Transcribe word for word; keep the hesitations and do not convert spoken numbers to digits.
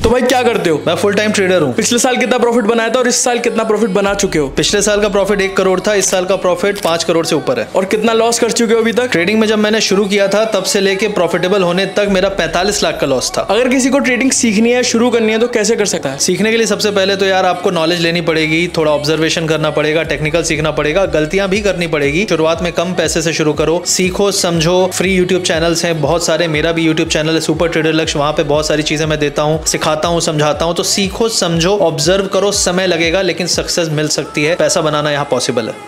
तो भाई क्या करते हो? मैं फुल टाइम ट्रेडर हूँ। पिछले साल कितना प्रॉफिट बनाया था और इस साल कितना प्रॉफिट बना चुके हो? पिछले साल का प्रॉफिट एक करोड़ था, इस साल का प्रॉफिट पांच करोड़ से ऊपर है। और कितना लॉस कर चुके हो अभी तक? ट्रेडिंग में जब मैंने शुरू किया था तब से लेके प्रॉफिटेबल होने तक मेरा पैंतालीस लाख का लॉस था। अगर किसी को ट्रेडिंग सीखनी है, शुरू करनी है तो कैसे कर सकता है? सीखने के लिए सबसे पहले तो यार आपको नॉलेज लेनी पड़ेगी, थोड़ा ऑब्जर्वेशन करना पड़ेगा, टेक्निकल सीखना पड़ेगा, गलतियां भी करनी पड़ेगी। शुरुआत में कम पैसे से शुरू करो, सीखो, समझो। फ्री यूट्यूब चैनल्स हैं बहुत सारे, मेरा भी यूट्यूब चैनल है सुपर ट्रेडर लक्ष्य, वहां पे बहुत सारी चीजें मैं देता हूँ, सिखाता हूँ, समझाता हूँ। तो सीखो, समझो, ऑब्जर्व करो। समय लगेगा लेकिन सक्सेस मिल सकती है, पैसा बनाना यहाँ पॉसिबल है।